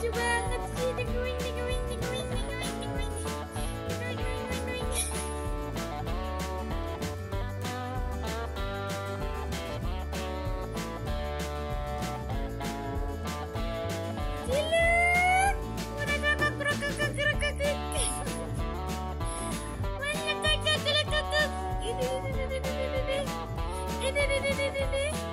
lucu banget sih. Diguing, diguing, diguing, diguing, diguing. Diguing, diguing, diguing. Ciluk. Banyak kakak, kakak. Ini.